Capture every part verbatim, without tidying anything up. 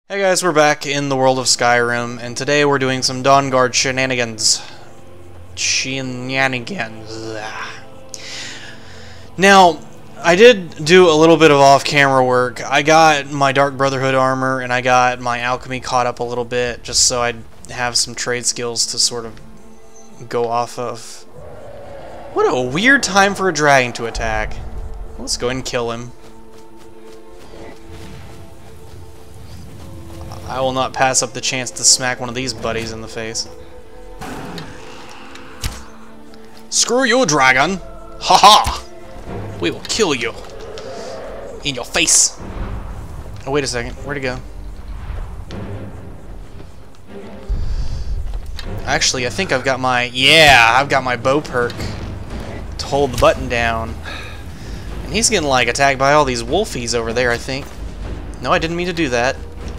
Hey guys, we're back in the world of Skyrim, and today we're doing some Dawnguard shenanigans. Shenanigans. Now, I did do a little bit of off-camera work. I got my Dark Brotherhood armor, and I got my alchemy caught up a little bit, just so I'd have some trade skills to sort of go off of. What a weird time for a dragon to attack. Let's go ahead and kill him. I will not pass up the chance to smack one of these buddies in the face. Screw you, dragon! Ha ha! We will kill you. In your face. Oh, wait a second. Where'd he go? Actually, I think I've got my... Yeah, I've got my bow perk to hold the button down. And he's getting, like, attacked by all these wolfies over there, I think. No, I didn't mean to do that.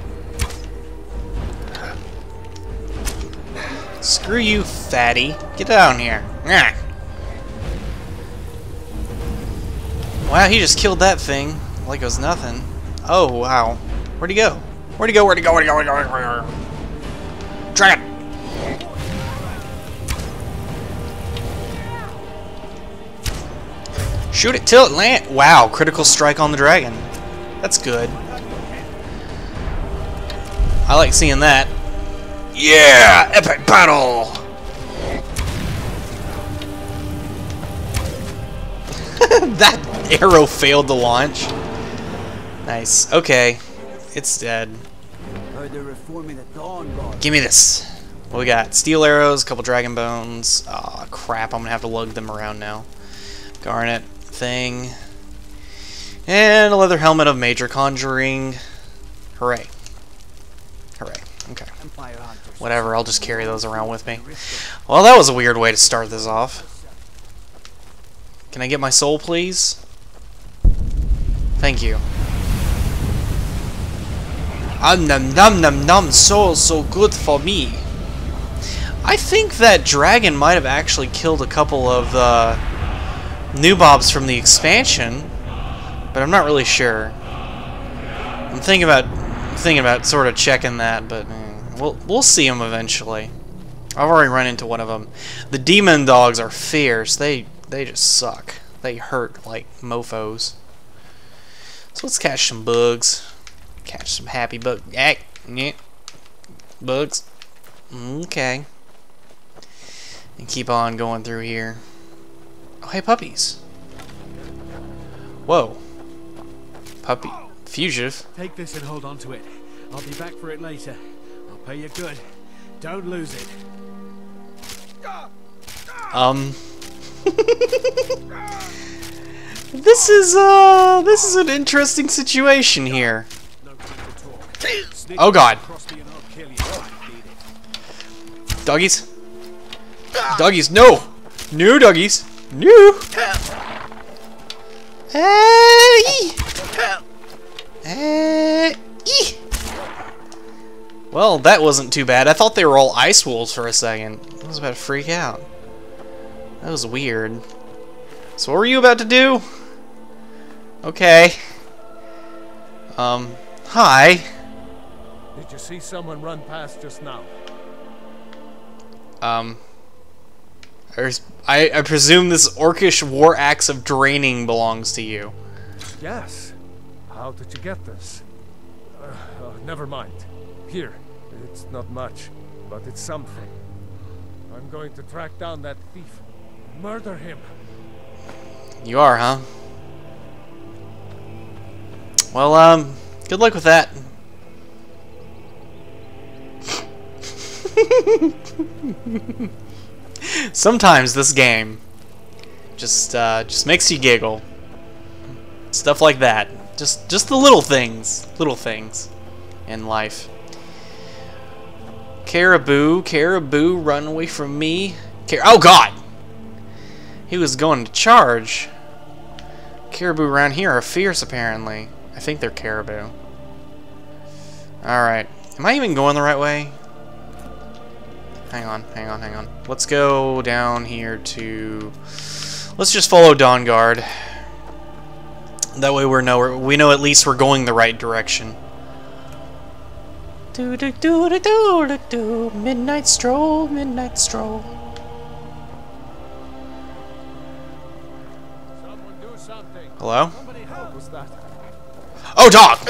Screw you, fatty. Get down here. Wow, he just killed that thing like it was nothing. Oh, wow. Where'd he go? Where'd he go? Where'd he go? Where'd he go? Where'd he go? Where'd he go? Dragon! Shoot it till it land. Wow, critical strike on the dragon. That's good. I like seeing that. Yeah! Epic battle! That arrow failed to launch. Nice. Okay. It's dead. Give me this. What we got? Steel arrows, a couple dragon bones. Aw, oh, crap. I'm gonna have to lug them around now. Garnet thing. And a leather helmet of major conjuring. Hooray. Hooray. Okay. Whatever, I'll just carry those around with me. Well, that was a weird way to start this off. Can I get my soul, please? Thank you. Um, num num num num, soul so good for me. I think that dragon might have actually killed a couple of uh, noobobs from the expansion, but I'm not really sure. I'm thinking about thinking about sort of checking that, but. Eh. We'll, we'll see them eventually. I've already run into one of them. The demon dogs are fierce. They they just suck. They hurt like mofos. So let's catch some bugs. Catch some happy bug. Hey, yeah. Bugs. Okay. And keep on going through here. Oh, hey, puppies. Whoa. Puppy. Fugitive. Take this and hold on to it. I'll be back for it later. Pay you good. Don't lose it. Um. This is uh. This is an interesting situation here. Oh God. Doggies. Doggies. No. No doggies. No. Hey. Hey. Well, that wasn't too bad. I thought they were all ice wolves for a second. I was about to freak out. That was weird. So what were you about to do? Okay. Um, hi. Did you see someone run past just now? Um, there's, I, I presume this orcish war axe of draining belongs to you. Yes. How did you get this? Uh, uh, never mind. Here, it's not much, but it's something. I'm going to track down that thief. Murder him. You are, huh? Well, um, good luck with that. Sometimes this game just, uh, just makes you giggle. Stuff like that. Just, just the little things. Little things in life. Caribou, caribou, run away from me. Car oh God! He was going to charge. Caribou around here are fierce, apparently. I think they're caribou. Alright. Am I even going the right way? Hang on, hang on, hang on. Let's go down here to... Let's just follow Dawnguard. That way we're know, we know at least we're going the right direction. Do do do do do do do. Midnight stroll, midnight stroll. Someone do something. Hello? Somebody help. What was that? Oh, dog!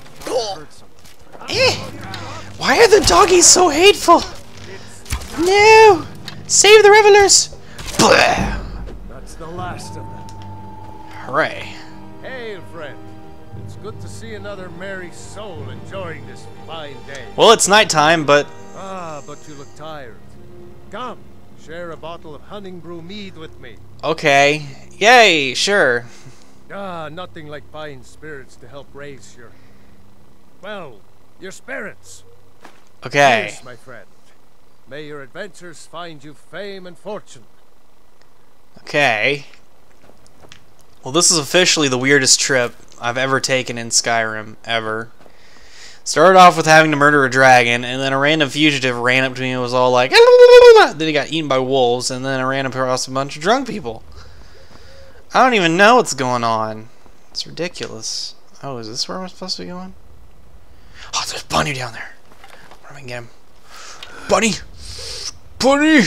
Eh. Why are the doggies so hateful? No! Save the revelers! Blah. That's the last of them. Hooray. Hail, friend. It's good to see another merry soul enjoying this fine day. Well, it's nighttime, but... Ah, but you look tired. Come, share a bottle of hunting brew mead with me. Okay. Yay, sure. Ah, nothing like fine spirits to help raise your... well, your spirits. Okay. Cheers, my friend. May your adventures find you fame and fortune. Okay. Well, this is officially the weirdest trip I've ever taken in Skyrim, ever. Started off with having to murder a dragon, and then a random fugitive ran up to me and was all like... Then he got eaten by wolves, and then I ran across a bunch of drunk people. I don't even know what's going on. It's ridiculous. Oh, is this where I'm supposed to be going? Oh, there's Bunny down there. Where am I gonna get him? Bunny! Bunny!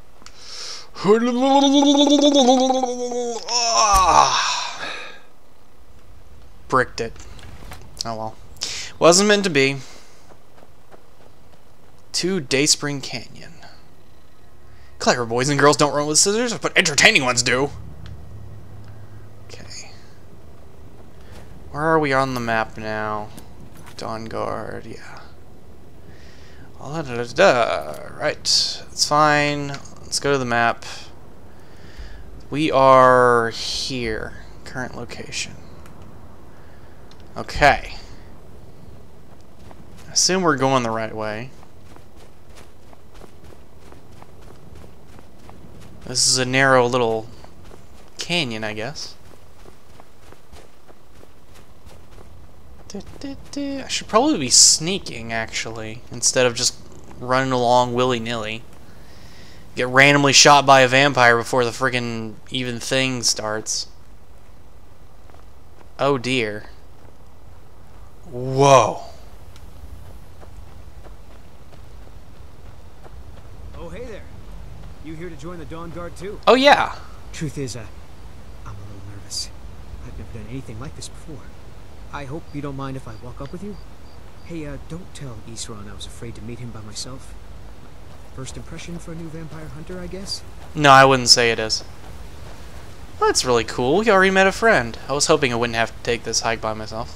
Ah. Bricked it. Oh well. Wasn't meant to be. To Dayspring Canyon. Clever boys and girls don't run with scissors, but entertaining ones do. Okay. Where are we on the map now? Dawnguard, yeah. Oh, da, da, da, da. Right. It's fine. Let's go to the map. We are here. Current location. Okay. I assume we're going the right way. This is a narrow little canyon, I guess. I should probably be sneaking, actually, instead of just running along willy-nilly. Get randomly shot by a vampire before the friggin' even thing starts. Oh dear. Whoa. Oh, hey there. You here to join the Dawnguard too? Oh yeah. Truth is, uh, I'm a little nervous. I've never done anything like this before. I hope you don't mind if I walk up with you? Hey, uh, don't tell Isran I was afraid to meet him by myself. First impression for a new vampire hunter, I guess? No, I wouldn't say it is. Well, that's really cool. We already met a friend. I was hoping I wouldn't have to take this hike by myself.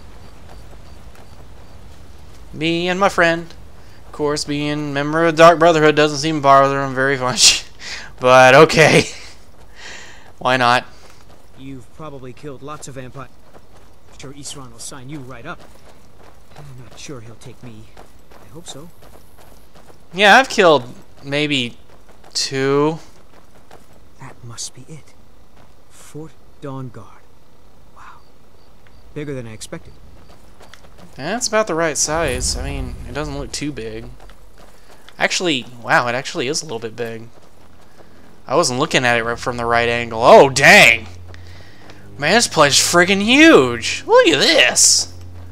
Me and my friend. Of course, being a member of the Dark Brotherhood doesn't seem to bother him very much. But, okay. Why not? You've probably killed lots of vampires. I'm sure Isran will sign you right up. I'm not sure he'll take me. I hope so. Yeah, I've killed maybe two. That must be it. Fort Dawnguard. Wow. Bigger than I expected. Yeah, it's about the right size. I mean, it doesn't look too big. Actually, wow, it actually is a little bit big. I wasn't looking at it right from the right angle. Oh, dang! Man, this place is friggin' huge! Look at this!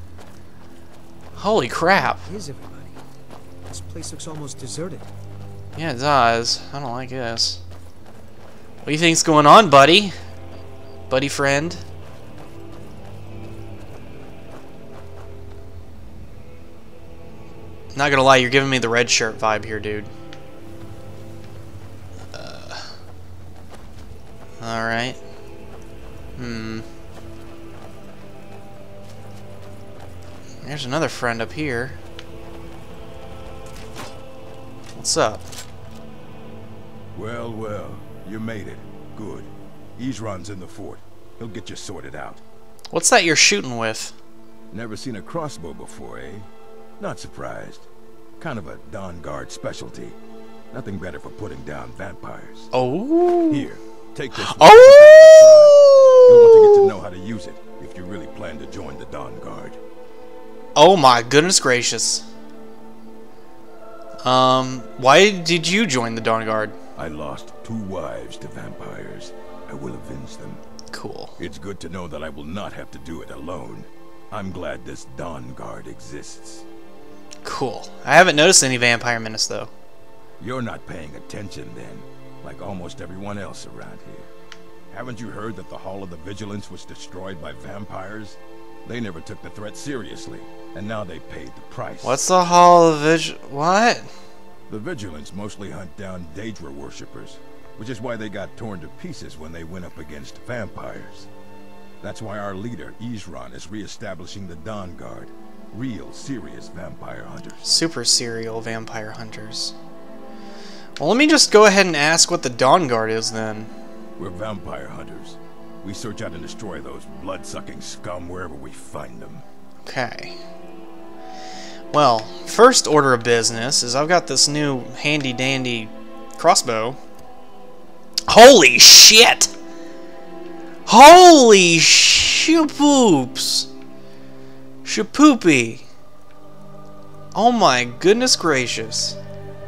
Holy crap. Is everybody? This place looks almost deserted. Yeah, it does. I don't like this. What do you think's going on, buddy? Buddy friend? Not gonna lie, you're giving me the red shirt vibe here, dude. Uh, Alright. Hmm. There's another friend up here. What's up? Well, well, you made it. Good. Isran's in the fort. He'll get you sorted out. What's that you're shooting with? Never seen a crossbow before, eh? Not surprised. Kind of a Dawnguard specialty. Nothing better for putting down vampires. Oh. Here, take this. Oh. You'll want to get to know how to use it if you really plan to join the Dawnguard. Oh my goodness gracious. Um, why did you join the Dawnguard? I lost two wives to vampires. I will avenge them. Cool. It's good to know that I will not have to do it alone. I'm glad this Dawnguard exists. Cool. I haven't noticed any vampire menace, though. You're not paying attention, then, like almost everyone else around here. Haven't you heard that the Hall of the Vigilance was destroyed by vampires? They never took the threat seriously, and now they paid the price. What's the Hall of Vigil... What? The Vigilance mostly hunt down Daedra worshippers, which is why they got torn to pieces when they went up against vampires. That's why our leader, Isran, is re-establishing the Dawnguard. Real, serious vampire hunters. Super serial vampire hunters. Well, let me just go ahead and ask what the Dawnguard is, then. We're vampire hunters. We search out and destroy those blood-sucking scum wherever we find them. Okay. Well, first order of business is I've got this new handy-dandy crossbow. Holy shit! Holy shapoops! Shapoopy! Oh my goodness gracious.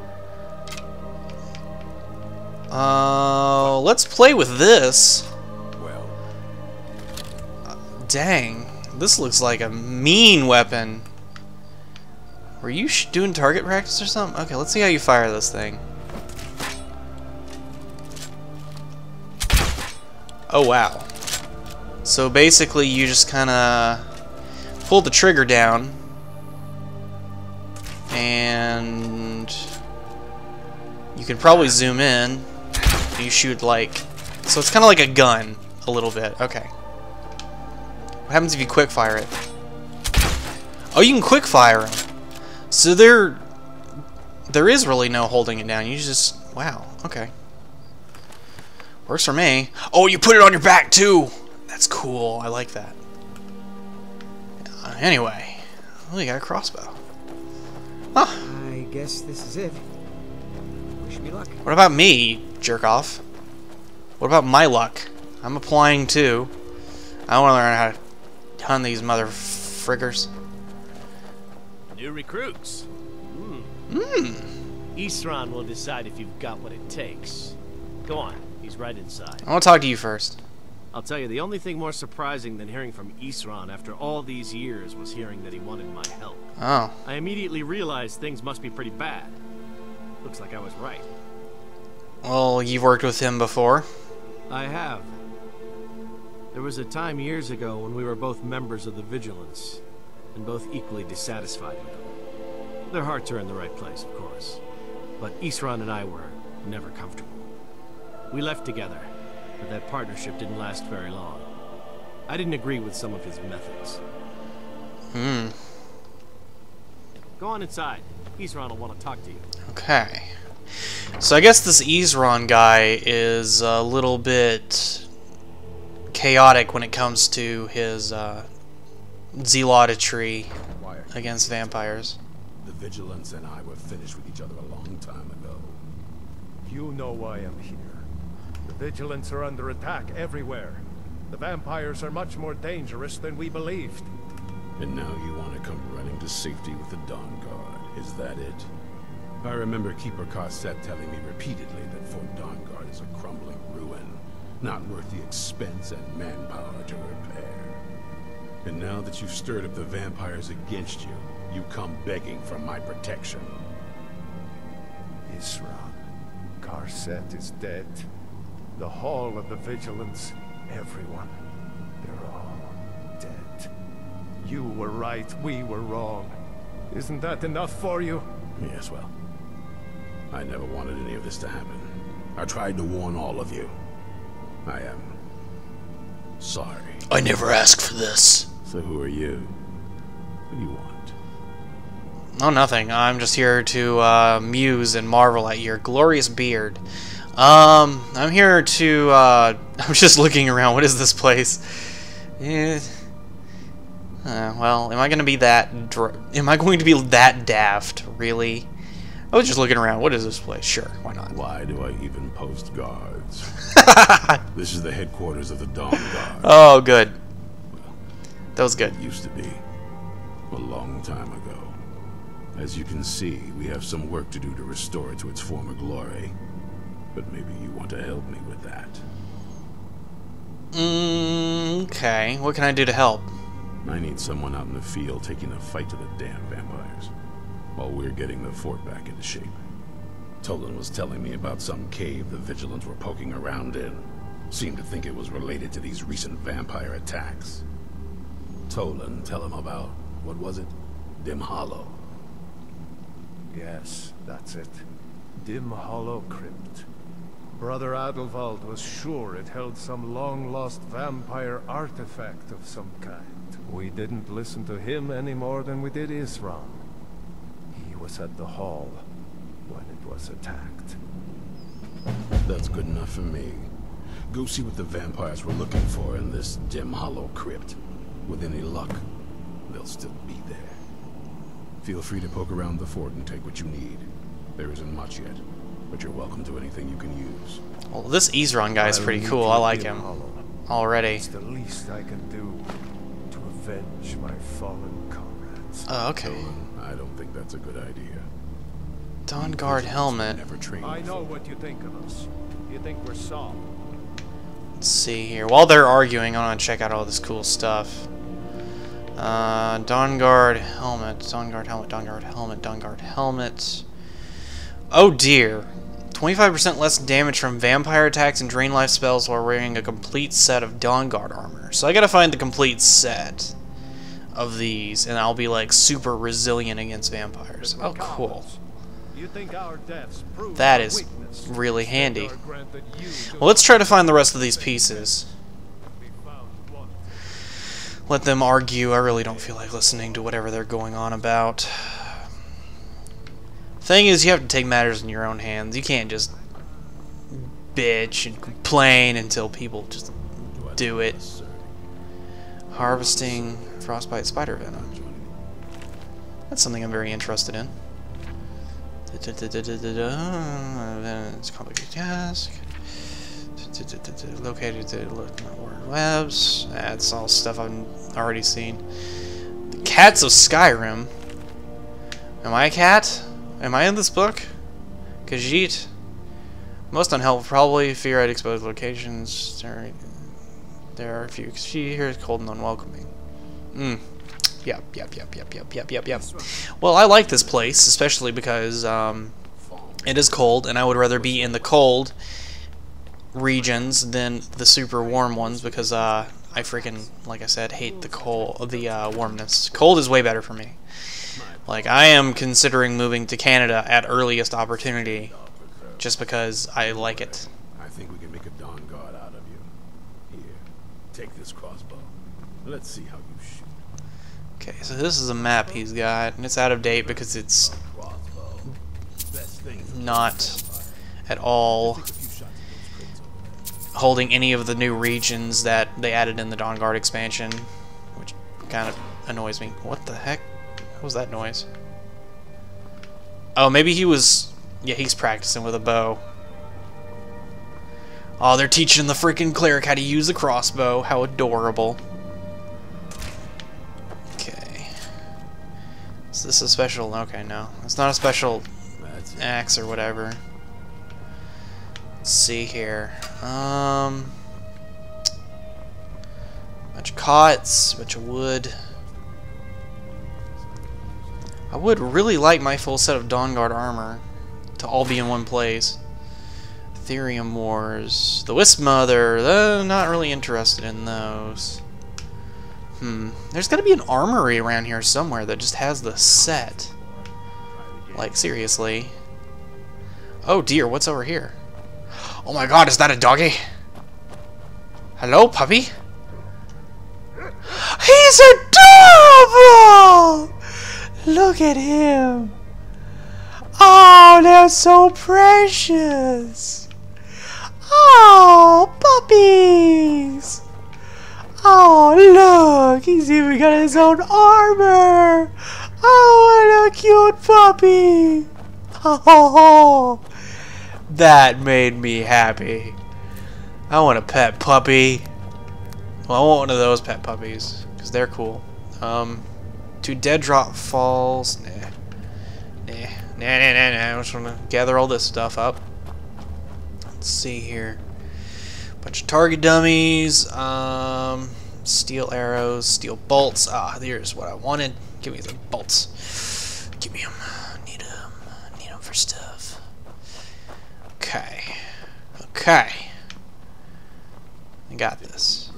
Uh, let's play with this. Well, Uh, dang, this looks like a mean weapon. Were you sh doing target practice or something? Okay, let's see how you fire this thing. Oh wow. So basically you just kinda pull the trigger down and you can probably zoom in. You shoot like, so it's kinda like a gun a little bit. Okay. What happens if you quick fire it? Oh, you can quick fire them. So there, there is really no holding it down. You just, wow, okay. Works for me. Oh, you put it on your back too. That's cool. I like that. Uh, anyway, we got a crossbow. Huh. I guess this is it. Wish me luck. What about me, jerk off? What about my luck? I'm applying too. I want to learn how to hunt these mother friggers. New recruits. Hmm. Hmm. Isran will decide if you've got what it takes. Go on, he's right inside. I want to talk to you first. I'll tell you, the only thing more surprising than hearing from Isran after all these years was hearing that he wanted my help. Oh. I immediately realized things must be pretty bad. Looks like I was right. Well, you've worked with him before. I have. There was a time years ago when we were both members of the Vigilance, and both equally dissatisfied with them. Their hearts are in the right place, of course, but Isran and I were never comfortable. We left together, but that partnership didn't last very long. I didn't agree with some of his methods. Hmm. Go on inside. Isran will want to talk to you. Okay. So I guess this Isran guy is a little bit chaotic when it comes to his uh, zealotry against vampires. The Vigilance and I were finished with each other a long time ago. You know why I'm here. The Vigilance are under attack everywhere. The vampires are much more dangerous than we believed. And now you want to come running to safety with the Dawnguard, is that it? I remember Keeper Carset telling me repeatedly that Fort Dawnguard is a crumbling ruin, not worth the expense and manpower to repair. And now that you've stirred up the vampires against you, you come begging for my protection. Isran, Carset is dead. The Hall of the Vigilance, everyone, they're all dead. You were right, we were wrong. Isn't that enough for you? Yes, well, I never wanted any of this to happen. I tried to warn all of you. I am sorry. I never asked for this. So who are you? What do you want? Oh, nothing. I'm just here to uh, muse and marvel at your glorious beard. Um, I'm here to, uh, I'm just looking around. What is this place? Eh, uh, well, am I going to be that, dr am I going to be that daft, really? I was just looking around. What is this place? Sure, why not? Why do I even post guards? This is the headquarters of the Dawnguard. Oh, good. That was good. It used to be. A long time ago. As you can see, we have some work to do to restore it to its former glory. But maybe you want to help me with that. Mm, okay, what can I do to help? I need someone out in the field taking a fight to the damn vampires. while we're getting the fort back into shape. Tolan was telling me about some cave the Vigilants were poking around in. Seemed to think it was related to these recent vampire attacks. Tolan, tell him about, what was it? Dim Hollow. Yes, that's it. Dim Hollow Crypt. Brother Adelwald was sure it held some long-lost vampire artifact of some kind. We didn't listen to him any more than we did Isran. He was at the hall when it was attacked. That's good enough for me. Go see what the vampires were looking for in this Dim Hollow Crypt. With any luck, they'll still be there. Feel free to poke around the fort and take what you need. There isn't much yet, but you're welcome to anything you can use. Well, this Isran guy is pretty cool. I like him already. It's the least I can do to avenge my fallen comrades. Oh, okay. Tolan, I don't think that's a good idea. Dawnguard helmet. Never trained I know before. what you think of us. You think we're soft. Let's see here. While they're arguing, I want to check out all this cool stuff. Uh, Dawnguard helmet, Dawnguard helmet, Dawnguard helmet, Dawnguard helmet. Oh dear. twenty-five percent less damage from vampire attacks and drain life spells while wearing a complete set of Dawnguard armor. So I gotta find the complete set of these, and I'll be like super resilient against vampires. Oh, cool. You think our deaths prove That our is weakness? really handy. Instead are granted you to Well, let's try to find the rest of these pieces. be found wanting. Let them argue. I really don't feel like listening to whatever they're going on about. Thing is, you have to take matters in your own hands. You can't just bitch and complain until people just do it. Harvesting frostbite spider venom. That's something I'm very interested in. It's a complicated task. Located to look at world webs. That's all stuff I've already seen. The Cats of Skyrim. Am I a cat? Am I in this book? Khajiit. Most unhelpful, probably. Fear at exposed locations. There, there are a few. She here is cold and unwelcoming. Mm. Yep, yep, yep, yep, yep, yep, yep, yep. Well, I like this place, especially because um, it is cold, and I would rather be in the cold regions than the super warm ones because uh, I freaking, like I said, hate the cold, the uh, warmness. Cold is way better for me. Like, I am considering moving to Canada at earliest opportunity, just because I like it. I think we can make a Dawnguard out of you. Here, take this crossbow. Let's see how you shoot. Okay, so this is a map he's got, and it's out of date because it's not at all holding any of the new regions that they added in the Dawnguard expansion, which kind of annoys me. What the heck? What was that noise? Oh, maybe he was... Yeah, he's practicing with a bow. Oh, they're teaching the freaking cleric how to use the crossbow. How adorable. Okay. Is this a special... Okay, no. It's not a special axe or whatever. Let's see here. Um... Bunch of cots, bunch of wood. I would really like my full set of Dawnguard armor to all be in one place. Ethereum Wars. The Wisp Mother. Uh, not really interested in those. Hmm. There's gotta be an armory around here somewhere that just has the set. Like, seriously. Oh dear, what's over here? Oh my god, is that a doggy? Hello, puppy? He's adorable! Look at him! Oh, they're so precious! Oh, puppies! Oh, look! He's even got his own armor! Oh, what a cute puppy! Oh, that made me happy. I want a pet puppy. Well, I want one of those pet puppies, because they're cool. Um... To Dead Drop Falls. Nah. Nah. Nah, nah, nah, nah. I just want to gather all this stuff up. Let's see here. Bunch of target dummies. Um, steel arrows. Steel bolts. Ah, here's what I wanted. Give me the bolts. Give Give me them. Need them. Need them for stuff. Okay. Okay. I got this.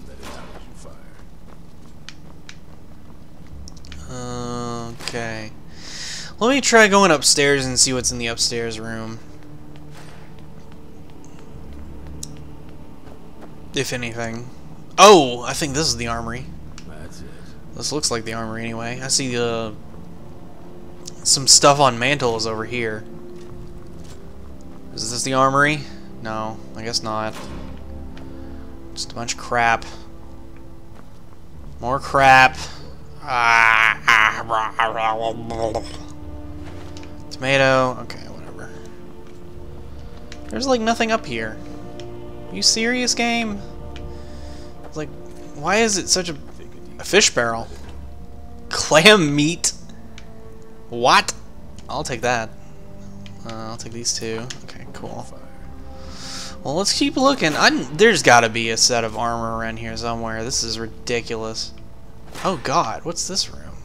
Okay. Let me try going upstairs and see what's in the upstairs room. If anything. Oh, I think this is the armory. That's it. This looks like the armory anyway. I see uh, some stuff on mantles over here. Is this the armory? No, I guess not. Just a bunch of crap. More crap. Tomato. Okay, whatever. There's like nothing up here. Are you serious, game? Like, why is it such a, a fish barrel? Clam meat? What? I'll take that. Uh, I'll take these two. Okay, cool. Well, let's keep looking. I, there's got to be a set of armor around here somewhere. This is ridiculous. Oh God, what's this room?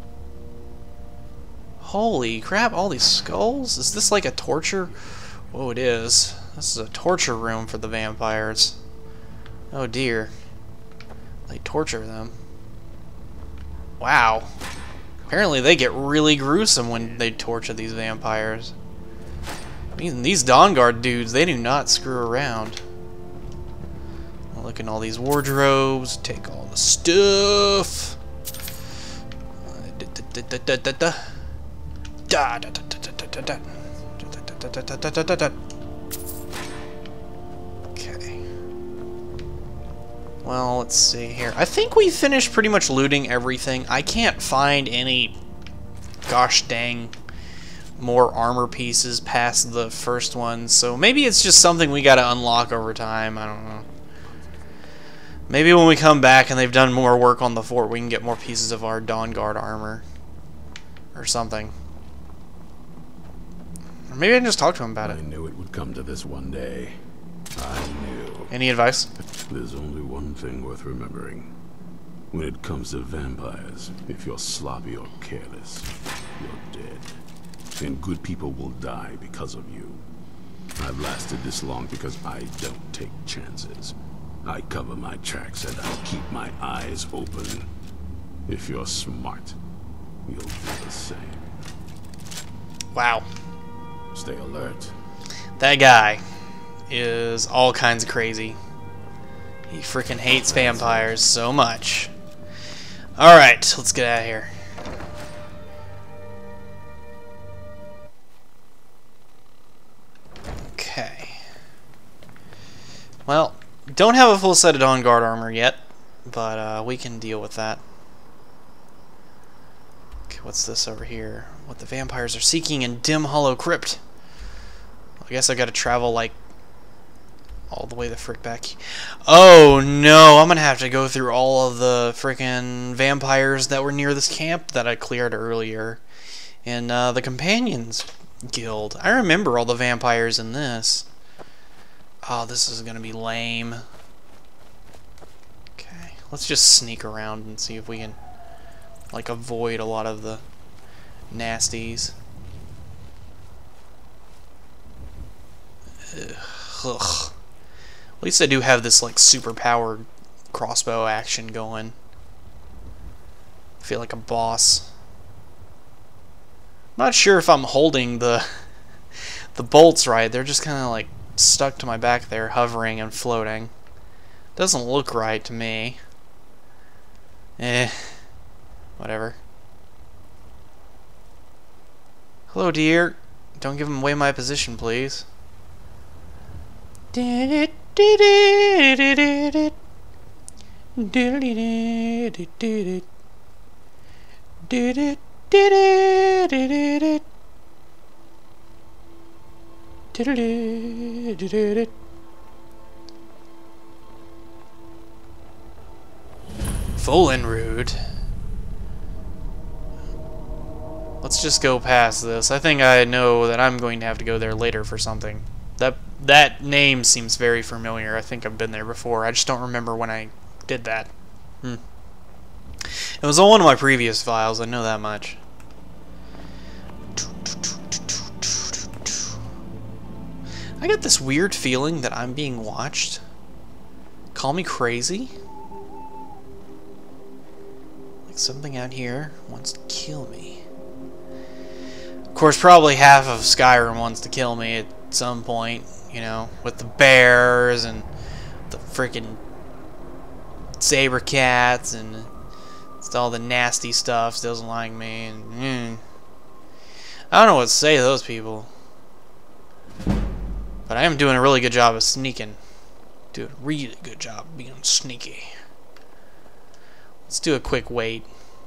Holy crap! All these skulls. Is this like a torture? Oh, it is. This is a torture room for the vampires. Oh dear. They torture them. Wow. Apparently they get really gruesome when they torture these vampires. Even these Dawnguard dudes, they do not screw around. Look at all these wardrobes. Take all the stuff. Okay. Well, let's see here. I think we finished pretty much looting everything. I can't find any gosh dang more armor pieces past the first one, so maybe it's just something we gotta unlock over time. I don't know. Maybe when we come back and they've done more work on the fort, we can get more pieces of our Dawnguard armor. Or something. Or maybe I can just talk to him about it. I knew it would come to this one day. I knew. Any advice? There's only one thing worth remembering. When it comes to vampires, if you're sloppy or careless, you're dead. And good people will die because of you. I've lasted this long because I don't take chances. I cover my tracks and I keep my eyes open. If you're smart, you'll do the same. Wow. Stay alert. That guy is all kinds of crazy. He freaking hates vampires so much. Alright, let's get out of here. Okay. Well, don't have a full set of Dawnguard armor yet, but uh, we can deal with that. Okay, what's this over here? What the vampires are seeking in Dim Hollow Crypt. I guess I gotta travel like all the way the frick back. Oh no, I'm gonna have to go through all of the frickin' vampires that were near this camp that I cleared earlier in uh, the Companions Guild. I remember all the vampires in this. Oh, this is gonna be lame. Okay, let's just sneak around and see if we can like avoid a lot of the nasties. Ugh. At least I do have this like super powered crossbow action going. I feel like a boss. I'm not sure if I'm holding the the bolts right. They're just kind of like stuck to my back there, hovering and floating. Doesn't look right to me. Eh. Whatever. Hello, dear. Don't give him away my position, please. Did it, did it, did it, did it, did it, did it, did it, did it, did it, did it, did it. Volenrude. Let's just go past this. I think I know that I'm going to have to go there later for something. That that name seems very familiar. I think I've been there before. I just don't remember when I did that. Hmm. It was on one of my previous files. I know that much. I got this weird feeling that I'm being watched. Call me crazy. Like something out here wants to kill me. Of course, probably half of Skyrim wants to kill me at some point, you know, with the bears and the freaking saber cats and it's all the nasty stuff doesn't like me. And mm, I don't know what to say to those people. But I am doing a really good job of sneaking. Doing a really good job of being sneaky. Let's do a quick wait.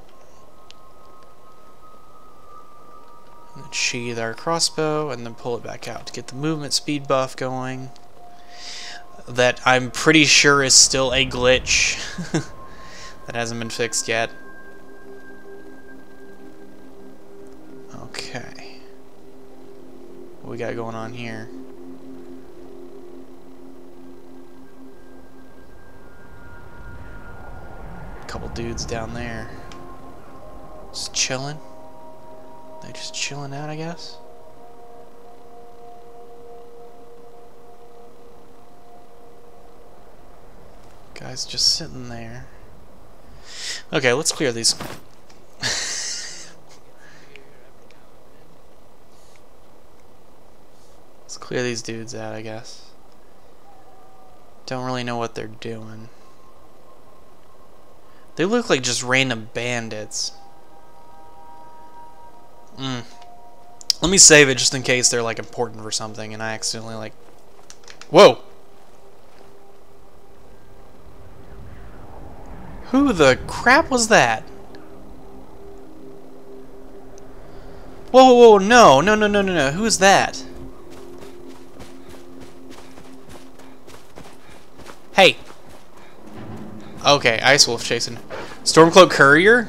And then sheathe our crossbow and then pull it back out to get the movement speed buff going. That I'm pretty sure is still a glitch. That hasn't been fixed yet. Okay. What we got going on here? Couple dudes down there. Just chilling. They just chilling out, I guess. Guys just sitting there. Okay, let's clear these. Let's clear these dudes out, I guess. Don't really know what they're doing. They look like just random bandits. Mm. Let me save it just in case they're like important for something and I accidentally like... Whoa! Who the crap was that? Whoa, whoa, whoa, no, no, no, no, no, no. Who is that? Hey! Okay, Ice Wolf chasing. Stormcloak Courier?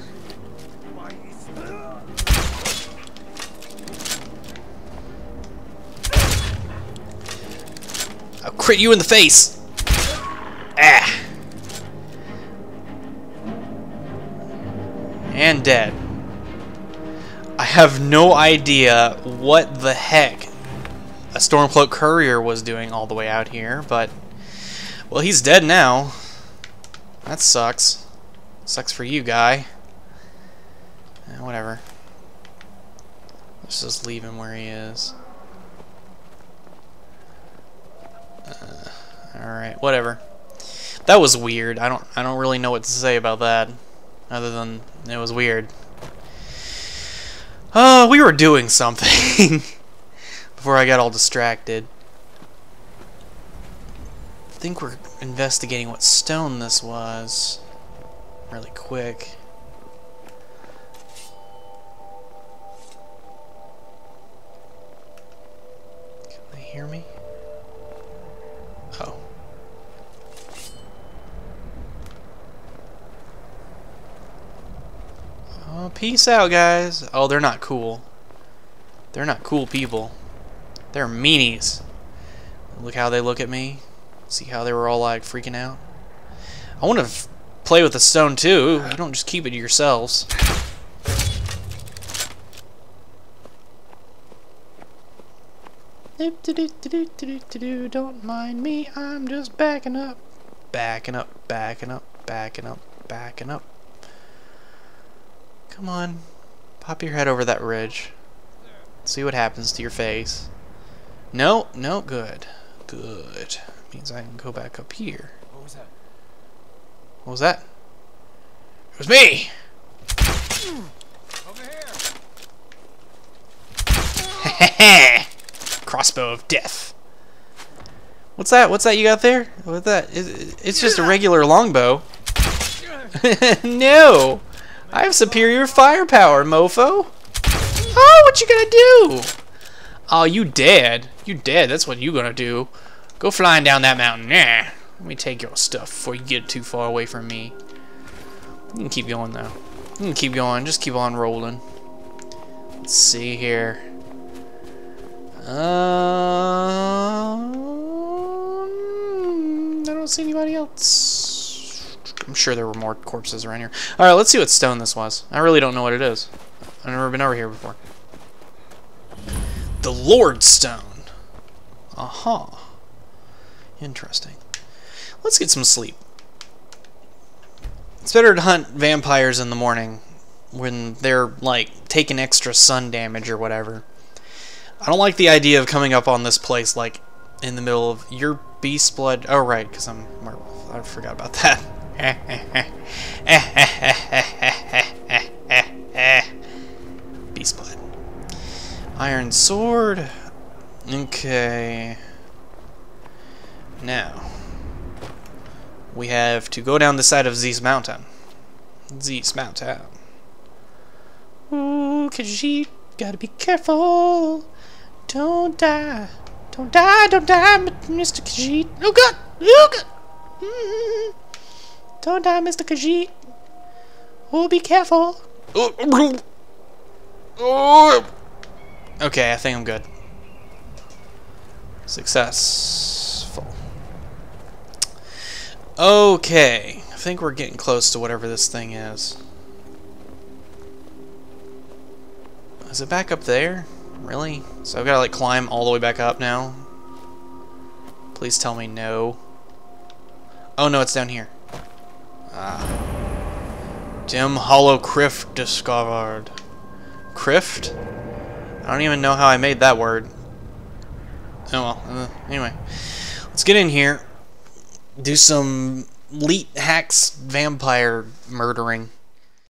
I'll crit you in the face! Ah! And dead. I have no idea what the heck a Stormcloak Courier was doing all the way out here, but... Well, he's dead now. That sucks. Sucks for you, guy. Eh, whatever. Let's just leave him where he is. Uh, Alright, whatever. That was weird. I don't I don't really know what to say about that. Other than it was weird. Uh, we were doing something before I got all distracted. I think we're investigating what stone this was really quick. Can they hear me? Oh. Oh, peace out, guys. Oh, they're not cool. They're not cool people. They're meanies. Look how they look at me. See how they were all like freaking out? I want to play with the stone too. You don't just keep it to yourselves. Don't mind me, I'm just backing up. Backing up, backing up, backing up, backing up. Come on. Pop your head over that ridge. See what happens to your face. No, no, good. Good. Means I can go back up here. What was that? What was that? It was me! Over Hehehe! Crossbow of death. What's that? What's that you got there? What's that? It's just a regular longbow. No! I have superior firepower, mofo! Oh, what you gonna do? Oh, you dead. You dead. That's what you gonna do. Go flying down that mountain. Nah. Let me take your stuff before you get too far away from me. You can keep going, though. You can keep going. Just keep on rolling. Let's see here. Um, I don't see anybody else. I'm sure there were more corpses around here. Alright, let's see what stone this was. I really don't know what it is. I've never been over here before. The Lord Stone. Aha. Uh-huh. Interesting. Let's get some sleep. It's better to hunt vampires in the morning when they're, like, taking extra sun damage or whatever. I don't like the idea of coming up on this place, like, in the middle of your beast blood. Oh, right, because I'm werewolf. I forgot about that. Beast blood. Iron sword. Okay. Now, we have to go down the side of this mountain. This mountain. Ooh, Khajiit, gotta be careful. Don't die. Don't die, don't die, Mister Khajiit. Oh god! Oh god! Mm-hmm. Don't die, Mister Khajiit. Oh, be careful. Oh. Oh. Okay, I think I'm good. Successful. Okay, I think we're getting close to whatever this thing is. Is it back up there? Really? So I've got to like climb all the way back up now? Please tell me no. Oh no, it's down here. Ah. Dim Hollow Crypt discovered. Crypt? I don't even know how I made that word. Oh well, uh, anyway. Let's get in here. Do some Leet Hacks vampire murdering.